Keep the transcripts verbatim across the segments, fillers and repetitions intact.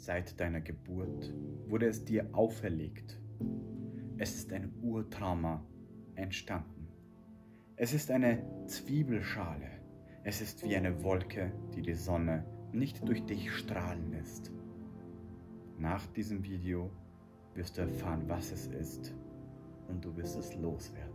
Seit deiner Geburt wurde es dir auferlegt. Es ist ein Urtrauma entstanden. Es ist eine Zwiebelschale. Es ist wie eine Wolke, die die Sonne nicht durch dich strahlen lässt. Nach diesem Video wirst du erfahren, was es ist, und du wirst es loswerden.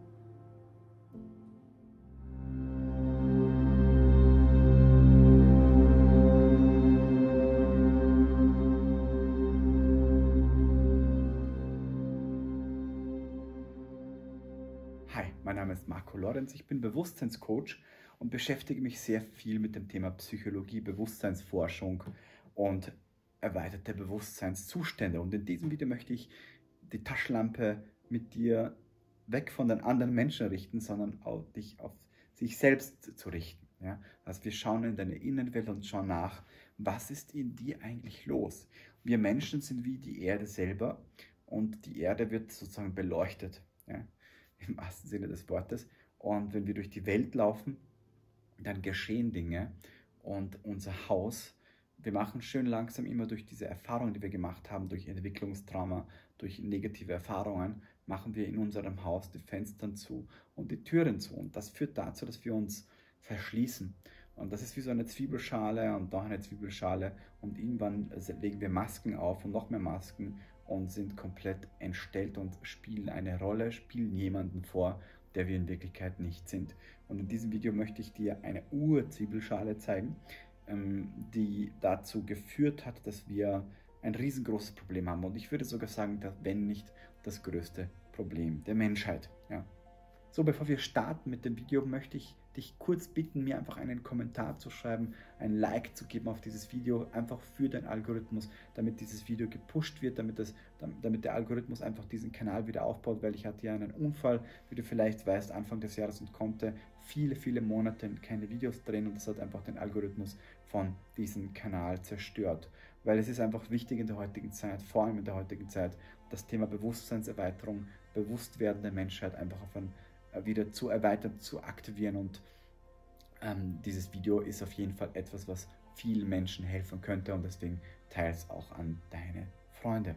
Hi, mein Name ist Marco Lorenz, ich bin Bewusstseinscoach und beschäftige mich sehr viel mit dem Thema Psychologie, Bewusstseinsforschung und erweiterte Bewusstseinszustände. Und in diesem Video möchte ich die Taschenlampe mit dir weg von den anderen Menschen richten, sondern auch dich auf sich selbst zu richten. Ja? Also wir schauen in deine Innenwelt und schauen nach, was ist in dir eigentlich los? Wir Menschen sind wie die Erde selber und die Erde wird sozusagen beleuchtet. Ja? Im wahrsten Sinne des Wortes. Und wenn wir durch die Welt laufen, dann geschehen Dinge und unser Haus, wir machen schön langsam immer durch diese Erfahrungen, die wir gemacht haben, durch Entwicklungstrauma, durch negative Erfahrungen, machen wir in unserem Haus die Fenster zu und die Türen zu. Und das führt dazu, dass wir uns verschließen. Und das ist wie so eine Zwiebelschale und noch eine Zwiebelschale. Und irgendwann legen wir Masken auf und noch mehr Masken und sind komplett entstellt und spielen eine Rolle, spielen jemanden vor, der wir in Wirklichkeit nicht sind. Und in diesem Video möchte ich dir eine Ur-Zwiebelschale zeigen, die dazu geführt hat, dass wir ein riesengroßes Problem haben. Und ich würde sogar sagen, dass, wenn nicht das größte Problem der Menschheit. Ja. So, bevor wir starten mit dem Video, möchte ich dich kurz bitten, mir einfach einen Kommentar zu schreiben, ein Like zu geben auf dieses Video, einfach für den Algorithmus, damit dieses Video gepusht wird, damit, das, damit der Algorithmus einfach diesen Kanal wieder aufbaut, weil ich hatte ja einen Unfall, wie du vielleicht weißt, Anfang des Jahres und konnte viele, viele Monate keine Videos drehen und das hat einfach den Algorithmus von diesem Kanal zerstört. Weil es ist einfach wichtig in der heutigen Zeit, vor allem in der heutigen Zeit, das Thema Bewusstseinserweiterung, Bewusstwerden der Menschheit einfach auf ein wieder zu erweitern, zu aktivieren, und ähm, dieses Video ist auf jeden Fall etwas, was vielen Menschen helfen könnte, und deswegen teile es auch an deine Freunde.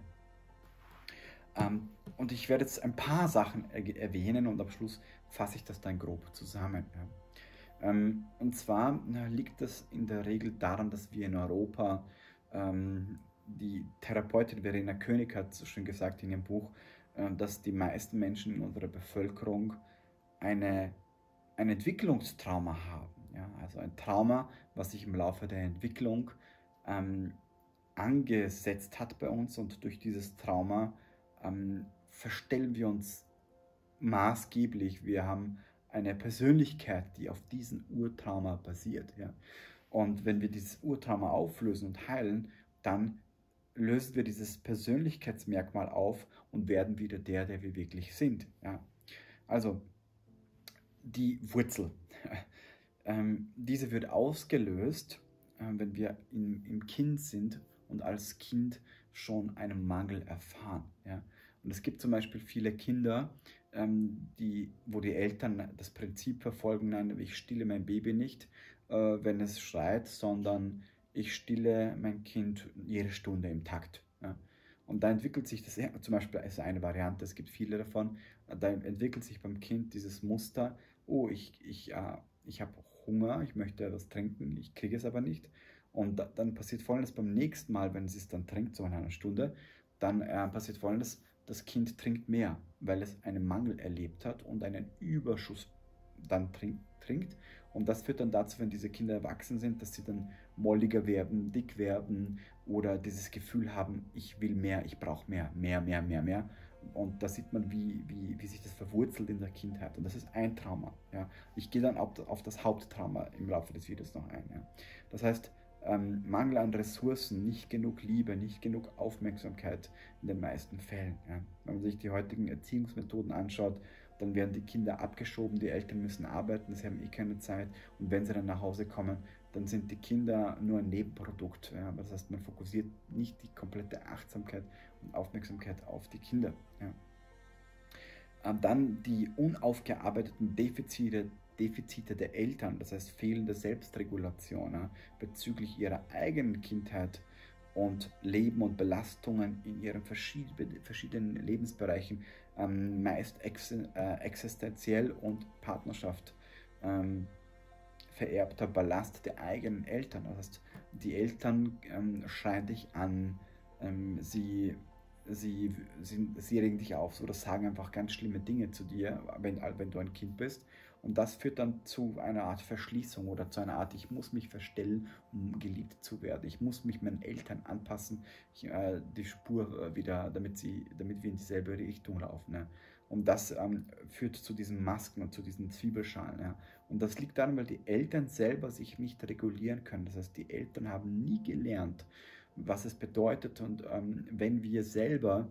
Ähm, und ich werde jetzt ein paar Sachen er erwähnen und am Schluss fasse ich das dann grob zusammen. Ja. Ähm, und zwar na, liegt das in der Regel daran, dass wir in Europa, ähm, die Therapeutin Verena König hat so schön gesagt in ihrem Buch, äh, dass die meisten Menschen in unserer Bevölkerung Eine, ein Entwicklungstrauma haben. Ja? Also ein Trauma, was sich im Laufe der Entwicklung ähm, angesetzt hat bei uns, und durch dieses Trauma ähm, verstellen wir uns maßgeblich. Wir haben eine Persönlichkeit, die auf diesem Urtrauma basiert. Ja? Und wenn wir dieses Urtrauma auflösen und heilen, dann lösen wir dieses Persönlichkeitsmerkmal auf und werden wieder der, der wir wirklich sind. Ja? Also die Wurzel. ähm, diese wird ausgelöst, äh, wenn wir in, im Kind sind und als Kind schon einen Mangel erfahren. Ja? Und es gibt zum Beispiel viele Kinder, ähm, die, wo die Eltern das Prinzip verfolgen, nein, ich stille mein Baby nicht, äh, wenn es schreit, sondern ich stille mein Kind jede Stunde im Takt. Ja? Und da entwickelt sich das, zum Beispiel ist eine Variante, es gibt viele davon, da entwickelt sich beim Kind dieses Muster, oh, ich, ich, äh, ich habe Hunger, ich möchte etwas trinken, ich kriege es aber nicht. Und da, dann passiert Folgendes beim nächsten Mal, wenn es es dann trinkt, so in einer Stunde, dann äh, passiert Folgendes, das Kind trinkt mehr, weil es einen Mangel erlebt hat und einen Überschuss dann trink, trinkt. Und das führt dann dazu, wenn diese Kinder erwachsen sind, dass sie dann molliger werden, dick werden oder dieses Gefühl haben, ich will mehr, ich brauche mehr, mehr, mehr, mehr, mehr. Und da sieht man, wie, wie, wie sich das verwurzelt in der Kindheit. Und das ist ein Trauma. Ja. Ich gehe dann auf, auf das Haupttrauma im Laufe des Videos noch ein. Ja. Das heißt, ähm, Mangel an Ressourcen, nicht genug Liebe, nicht genug Aufmerksamkeit in den meisten Fällen. Ja. Wenn man sich die heutigen Erziehungsmethoden anschaut, dann werden die Kinder abgeschoben, die Eltern müssen arbeiten, sie haben eh keine Zeit, und wenn sie dann nach Hause kommen, dann sind die Kinder nur ein Nebenprodukt. Ja. Das heißt, man fokussiert nicht die komplette Achtsamkeit und Aufmerksamkeit auf die Kinder. Ja. Dann die unaufgearbeiteten Defizite, Defizite der Eltern, das heißt fehlende Selbstregulation, ja, bezüglich ihrer eigenen Kindheit und Leben und Belastungen in ihren verschiedenen Lebensbereichen, ähm, meist ex äh, existenziell und Partnerschaft, ähm, vererbter Ballast der eigenen Eltern. Das heißt, die Eltern ähm, schreien dich an, ähm, sie, sie, sie, sie regen dich auf oder sagen einfach ganz schlimme Dinge zu dir, wenn, wenn du ein Kind bist. Und das führt dann zu einer Art Verschließung oder zu einer Art, ich muss mich verstellen, um geliebt zu werden. Ich muss mich meinen Eltern anpassen, ich, äh, die Spur äh, wieder, damit, sie, damit wir in dieselbe Richtung laufen. Ja. Und das ähm, führt zu diesen Masken und zu diesen Zwiebelschalen. Ja. Und das liegt daran, weil die Eltern selber sich nicht regulieren können. Das heißt, die Eltern haben nie gelernt, was es bedeutet. Und ähm, wenn wir selber,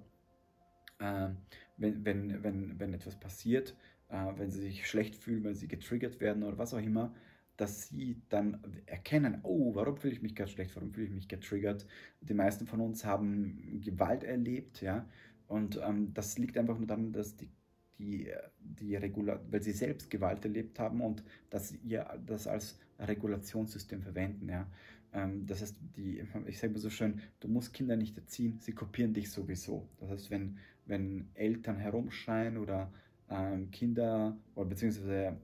äh, wenn, wenn, wenn, wenn etwas passiert, äh, wenn sie sich schlecht fühlen, wenn sie getriggert werden oder was auch immer, dass sie dann erkennen, oh, warum fühle ich mich gerade schlecht, warum fühle ich mich getriggert. Die meisten von uns haben Gewalt erlebt, ja, und ähm, das liegt einfach nur daran, dass die, die, die Regula weil sie selbst Gewalt erlebt haben und dass sie ihr das als Regulationssystem verwenden, ja. Ähm, das heißt, die, ich sage mal so schön, du musst Kinder nicht erziehen, sie kopieren dich sowieso. Das heißt, wenn, wenn Eltern herumschreien oder ähm, Kinder oder beziehungsweise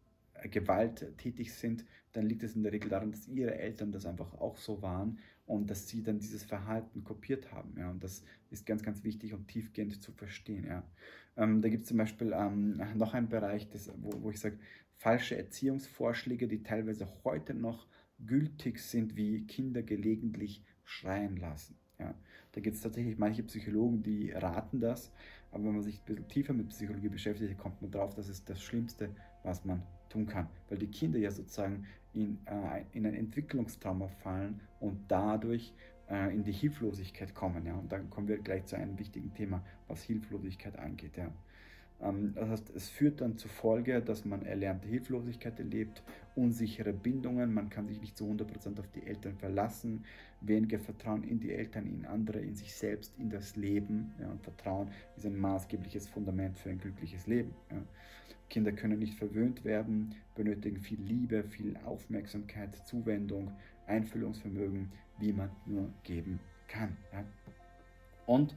gewalttätig sind, dann liegt es in der Regel daran, dass ihre Eltern das einfach auch so waren und dass sie dann dieses Verhalten kopiert haben. Ja, und das ist ganz, ganz wichtig und tiefgehend zu verstehen. Ja. Ähm, da gibt es zum Beispiel ähm, noch einen Bereich, das, wo, wo ich sage, falsche Erziehungsvorschläge, die teilweise heute noch gültig sind, wie Kinder gelegentlich schreien lassen. Ja. Da gibt es tatsächlich manche Psychologen, die raten das, aber wenn man sich ein bisschen tiefer mit Psychologie beschäftigt, kommt man drauf, das ist das Schlimmste, was man tun kann, weil die Kinder ja sozusagen in, äh, in ein Entwicklungstrauma fallen und dadurch äh, in die Hilflosigkeit kommen. Ja? Und dann kommen wir gleich zu einem wichtigen Thema, was Hilflosigkeit angeht. Ja? Ähm, das heißt, es führt dann zur Folge, dass man erlernte Hilflosigkeit erlebt, unsichere Bindungen, man kann sich nicht zu hundert Prozent auf die Eltern verlassen, weniger Vertrauen in die Eltern, in andere, in sich selbst, in das Leben. Ja? Und Vertrauen ist ein maßgebliches Fundament für ein glückliches Leben. Ja? Kinder können nicht verwöhnt werden, benötigen viel Liebe, viel Aufmerksamkeit, Zuwendung, Einfühlungsvermögen, wie man nur geben kann. Ja? Und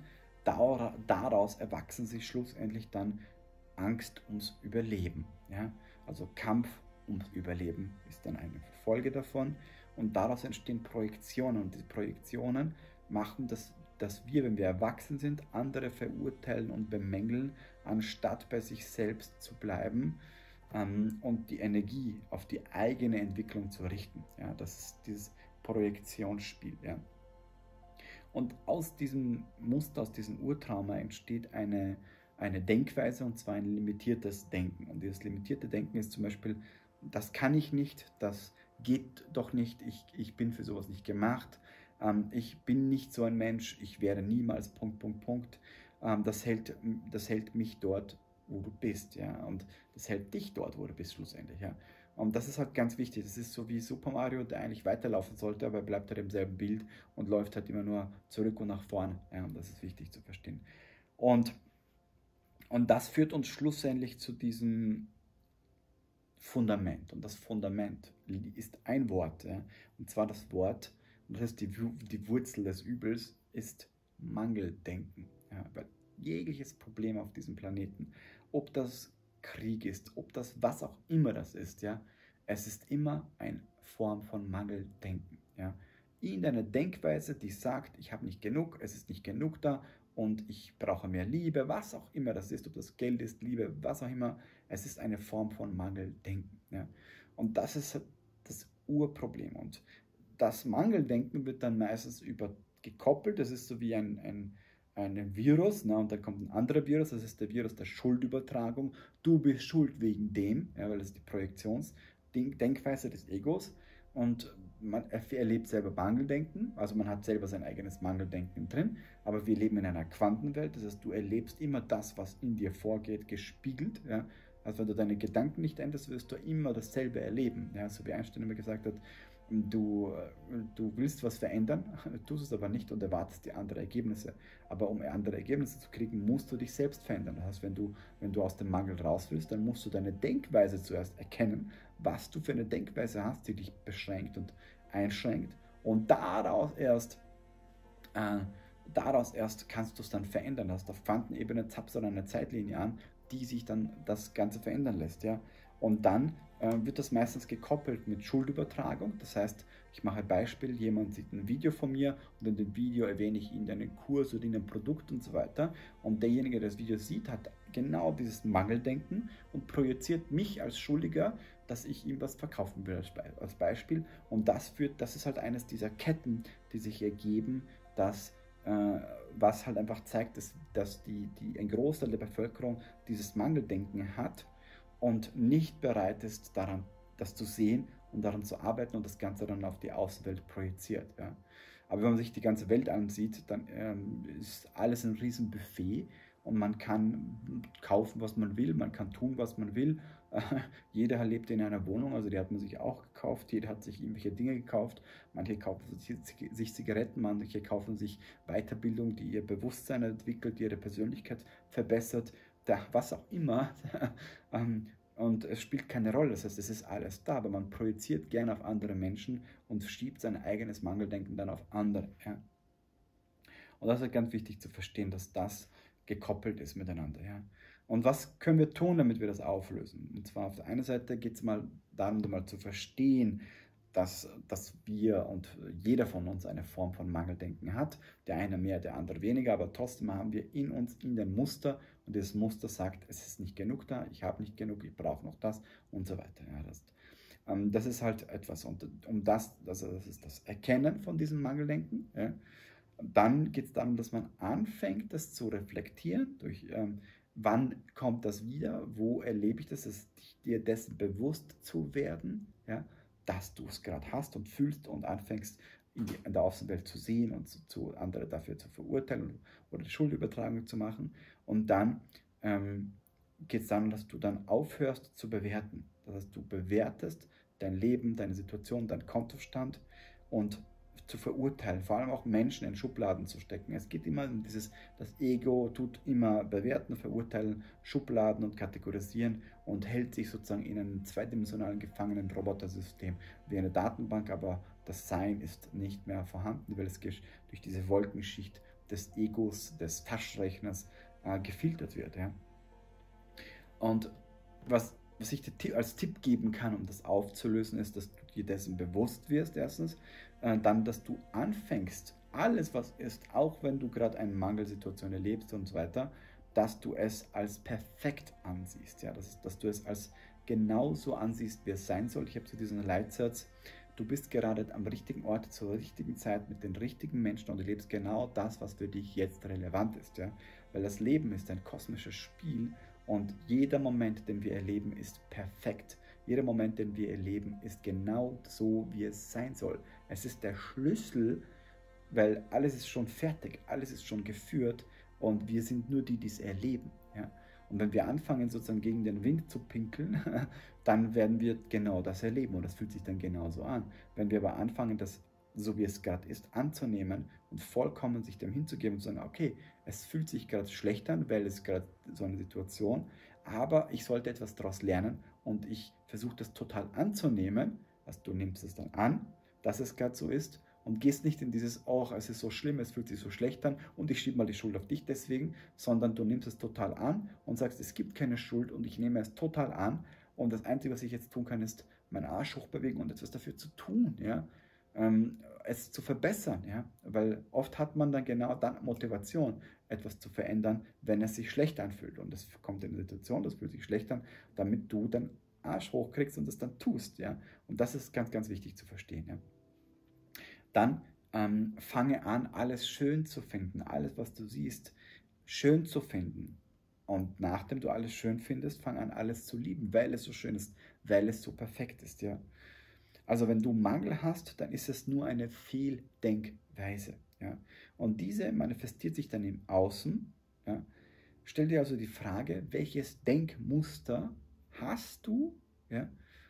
daraus erwachsen sich schlussendlich dann Angst ums Überleben. Ja? Also Kampf ums Überleben ist dann eine Folge davon. Und daraus entstehen Projektionen. Und diese Projektionen machen das, dass wir, wenn wir erwachsen sind, andere verurteilen und bemängeln, anstatt bei sich selbst zu bleiben ähm, und die Energie auf die eigene Entwicklung zu richten. Ja, das ist dieses Projektionsspiel. Ja. Und aus diesem Muster, aus diesem Urtrauma entsteht eine, eine Denkweise, und zwar ein limitiertes Denken. Und dieses limitierte Denken ist zum Beispiel, das kann ich nicht, das geht doch nicht, ich, ich bin für sowas nicht gemacht, ähm, ich bin nicht so ein Mensch, ich werde niemals Punkt, Punkt, Punkt. Ähm, das, hält, das hält mich dort, wo du bist, ja, und das hält dich dort, wo du bist schlussendlich, ja. Und das ist halt ganz wichtig, das ist so wie Super Mario, der eigentlich weiterlaufen sollte, aber er bleibt halt im selben Bild und läuft halt immer nur zurück und nach vorne, ja, und das ist wichtig zu verstehen. Und, und das führt uns schlussendlich zu diesem Fundament. Und das Fundament ist ein Wort, ja? Und zwar das Wort, und das ist die, die Wurzel des Übels, ist Mangeldenken. Ja? Weil jegliches Problem auf diesem Planeten, ob das Krieg ist, ob das was auch immer das ist, ja, es ist immer eine Form von Mangeldenken. Ja? In deiner Denkweise, die sagt, ich habe nicht genug, es ist nicht genug da und ich brauche mehr Liebe, was auch immer das ist, ob das Geld ist, Liebe, was auch immer, es ist eine Form von Mangeldenken. Ja? Und das ist das Urproblem. Und das Mangeldenken wird dann meistens über gekoppelt, das ist so wie ein, ein, ein Virus, ne? Und da kommt ein anderer Virus, das ist der Virus der Schuldübertragung. Du bist schuld wegen dem, ja, weil das ist die Projektionsdenkweise des Egos. Und man erlebt selber Mangeldenken, also man hat selber sein eigenes Mangeldenken drin, aber wir leben in einer Quantenwelt, das heißt, du erlebst immer das, was in dir vorgeht, gespiegelt. Ja? Also wenn du deine Gedanken nicht änderst, wirst du immer dasselbe erleben. Ja? So wie Einstein immer gesagt hat, du, du willst was verändern, tust es aber nicht und erwartest die anderen Ergebnisse. Aber um andere Ergebnisse zu kriegen, musst du dich selbst verändern. Das heißt, wenn du, wenn du aus dem Mangel raus willst, dann musst du deine Denkweise zuerst erkennen, was du für eine Denkweise hast, die dich beschränkt und einschränkt. Und daraus erst Äh, daraus erst kannst du es dann verändern. Hast auf Quantenebene zapfst du dann eine Zeitlinie an, die sich dann das Ganze verändern lässt. Ja? Und dann äh, wird das meistens gekoppelt mit Schuldübertragung. Das heißt, ich mache ein Beispiel, jemand sieht ein Video von mir und in dem Video erwähne ich ihn einen Kurs oder ein Produkt und so weiter. Und derjenige, der das Video sieht, hat genau dieses Mangeldenken und projiziert mich als Schuldiger, dass ich ihm was verkaufen will als Beispiel. Und das führt, das ist halt eines dieser Ketten, die sich ergeben, dass äh, was halt einfach zeigt, dass, dass die, die, ein Großteil der Bevölkerung dieses Mangeldenken hat und nicht bereit ist, daran das zu sehen und daran zu arbeiten und das Ganze dann auf die Außenwelt projiziert. Ja. Aber wenn man sich die ganze Welt ansieht, dann ähm, ist alles ein riesen Buffet und man kann kaufen, was man will, man kann tun, was man will. Äh, jeder lebt in einer Wohnung, also die hat man sich auch gekauft, jeder hat sich irgendwelche Dinge gekauft, manche kaufen sich Zigaretten, manche kaufen sich Weiterbildung, die ihr Bewusstsein entwickelt, die ihre Persönlichkeit verbessert, da, was auch immer. ähm, Und es spielt keine Rolle, das heißt, es ist alles da, aber man projiziert gerne auf andere Menschen und schiebt sein eigenes Mangeldenken dann auf andere. Ja. Und das ist ganz wichtig zu verstehen, dass das gekoppelt ist miteinander. Ja. Und was können wir tun, damit wir das auflösen? Und zwar auf der einen Seite geht es mal darum, mal zu verstehen, dass, dass wir und jeder von uns eine Form von Mangeldenken hat. Der eine mehr, der andere weniger, aber trotzdem haben wir in uns in den Muster und dieses Muster sagt, es ist nicht genug da, ich habe nicht genug, ich brauche noch das und so weiter. Ja, das, ähm, das ist halt etwas und um das, also das ist das Erkennen von diesem Mangeldenken. Ja. Dann geht es darum, dass man anfängt, das zu reflektieren, durch ähm, wann kommt das wieder, wo erlebe ich das, dass dir dessen bewusst zu werden, ja, dass du es gerade hast und fühlst und anfängst in, die, in der Außenwelt zu sehen und zu, zu andere dafür zu verurteilen oder die Schuldübertragung zu machen. Und dann ähm, geht es darum, dass du dann aufhörst zu bewerten. Das heißt, du bewertest dein Leben, deine Situation, dein Kontostand und zu verurteilen, vor allem auch Menschen in Schubladen zu stecken. Es geht immer um dieses, das Ego tut immer bewerten, verurteilen, Schubladen und kategorisieren und hält sich sozusagen in einem zweidimensionalen gefangenen Robotersystem wie eine Datenbank, aber das Sein ist nicht mehr vorhanden, weil es durch diese Wolkenschicht des Egos, des Taschenrechners äh, gefiltert wird. Ja. Und was, was ich dir als Tipp geben kann, um das aufzulösen, ist, dass du dir dessen bewusst wirst, erstens, äh, dann, dass du anfängst, alles, was ist, auch wenn du gerade eine Mangelsituation erlebst und so weiter, dass du es als perfekt ansiehst, ja, dass, dass du es als genauso ansiehst, wie es sein soll. Ich habe zu diesem Leitsatz, du bist gerade am richtigen Ort zur richtigen Zeit mit den richtigen Menschen und du lebst genau das, was für dich jetzt relevant ist, ja, weil das Leben ist ein kosmisches Spiel und jeder Moment, den wir erleben, ist perfekt. Jeder Moment, den wir erleben, ist genau so, wie es sein soll. Es ist der Schlüssel, weil alles ist schon fertig, alles ist schon geführt und wir sind nur die, die es erleben. Ja? Und wenn wir anfangen, sozusagen gegen den Wind zu pinkeln, dann werden wir genau das erleben und das fühlt sich dann genauso an. Wenn wir aber anfangen, das so wie es gerade ist, anzunehmen und vollkommen sich dem hinzugeben und zu sagen, okay, es fühlt sich gerade schlecht an, weil es gerade so eine Situation, aber ich sollte etwas daraus lernen und ich versuche das total anzunehmen, also du nimmst es dann an, dass es gerade so ist und gehst nicht in dieses, oh, es ist so schlimm, es fühlt sich so schlecht an und ich schiebe mal die Schuld auf dich deswegen, sondern du nimmst es total an und sagst, es gibt keine Schuld und ich nehme es total an und das Einzige, was ich jetzt tun kann, ist meinen Arsch hochbewegen und etwas dafür zu tun, ja, ähm, es zu verbessern, ja, weil oft hat man dann genau dann Motivation, etwas zu verändern, wenn es sich schlecht anfühlt und es kommt in eine Situation, das fühlt sich schlecht an, damit du dann Arsch hochkriegst und es dann tust, ja, und das ist ganz, ganz wichtig zu verstehen, ja. Dann ähm, fange an, alles schön zu finden, alles, was du siehst, schön zu finden. Und nachdem du alles schön findest, fang an, alles zu lieben, weil es so schön ist, weil es so perfekt ist, ja. Also wenn du Mangel hast, dann ist es nur eine Fehldenkweise, ja. Und diese manifestiert sich dann im Außen, ja. Stell dir also die Frage, welches Denkmuster hast du, ja,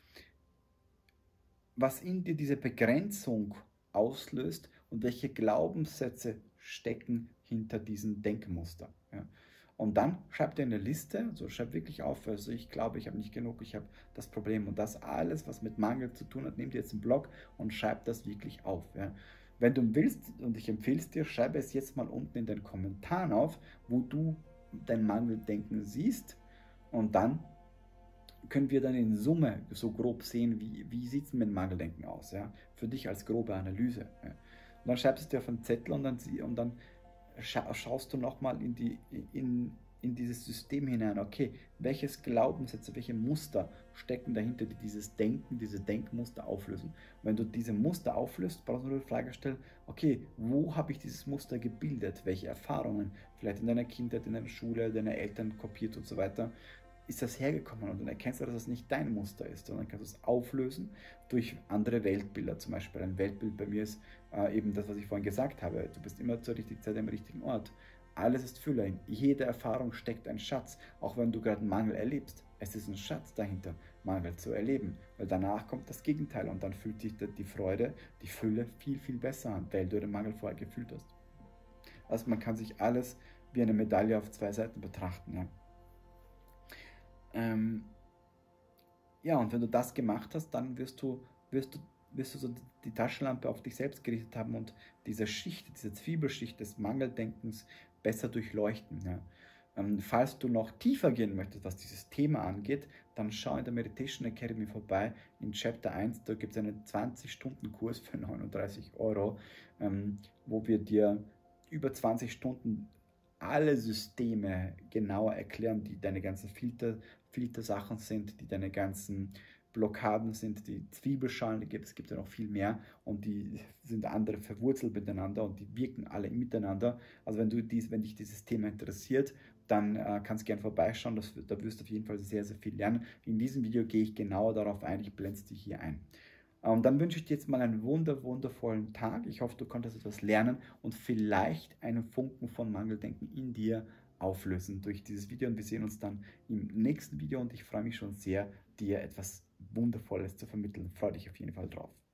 was in dir diese Begrenzung auslöst und welche Glaubenssätze stecken hinter diesem Denkmuster. Ja. Und dann schreib dir eine Liste, also schreib wirklich auf, also ich glaube, ich habe nicht genug, ich habe das Problem und das alles, was mit Mangel zu tun hat, nimm dir jetzt einen Block und schreib das wirklich auf. Ja. Wenn du willst, und ich empfehle es dir, schreibe es jetzt mal unten in den Kommentaren auf, wo du dein Mangeldenken siehst, und dann können wir dann in Summe so grob sehen, wie, wie sieht es mit Mangeldenken aus, ja? Für dich als grobe Analyse. Ja? Und dann schreibst du es dir auf einen Zettel, und dann, und dann scha schaust du nochmal in, die, in, in dieses System hinein, okay, welches Glaubenssätze, welche Muster stecken dahinter, die dieses Denken, diese Denkmuster auflösen. Und wenn du diese Muster auflöst, brauchst du nur die Frage stellen, okay, wo habe ich dieses Muster gebildet, welche Erfahrungen, vielleicht in deiner Kindheit, in deiner Schule, deine Eltern kopiert und so weiter, ist das hergekommen, und dann erkennst du, dass das nicht dein Muster ist, sondern kannst du es auflösen durch andere Weltbilder. Zum Beispiel ein Weltbild bei mir ist äh, eben das, was ich vorhin gesagt habe. Du bist immer zur richtigen Zeit am richtigen Ort. Alles ist Fülle. In jeder Erfahrung steckt ein Schatz. Auch wenn du gerade einen Mangel erlebst, es ist ein Schatz dahinter, Mangel zu erleben. Weil danach kommt das Gegenteil, und dann fühlt sich die Freude, die Fülle viel, viel besser an, weil du den Mangel vorher gefühlt hast. Also man kann sich alles wie eine Medaille auf zwei Seiten betrachten. Ja. Ähm, ja, und wenn du das gemacht hast, dann wirst du, wirst du, wirst du so die Taschenlampe auf dich selbst gerichtet haben und diese Schicht, diese Zwiebelschicht des Mangeldenkens besser durchleuchten. Ja. Ähm, falls du noch tiefer gehen möchtest, was dieses Thema angeht, dann schau in der Meditation Academy vorbei. In Chapter eins, da gibt es einen zwanzig Stunden Kurs für neununddreißig Euro, ähm, wo wir dir über zwanzig Stunden alle Systeme genauer erklären, die deine ganzen Filter, Filtersachen sind, die deine ganzen Blockaden sind, die Zwiebelschalen, die gibt, es gibt ja noch viel mehr, und die sind andere verwurzelt miteinander und die wirken alle miteinander. Also wenn, du dies, wenn dich dieses Thema interessiert, dann äh, kannst du gerne vorbeischauen, das, da wirst du auf jeden Fall sehr, sehr viel lernen. In diesem Video gehe ich genauer darauf ein, ich blende es dir hier ein. Und dann wünsche ich dir jetzt mal einen wunder, wundervollen Tag. Ich hoffe, du konntest etwas lernen und vielleicht einen Funken von Mangeldenken in dir auflösen durch dieses Video. Und wir sehen uns dann im nächsten Video, und ich freue mich schon sehr, dir etwas Wundervolles zu vermitteln. Freue dich auf jeden Fall drauf.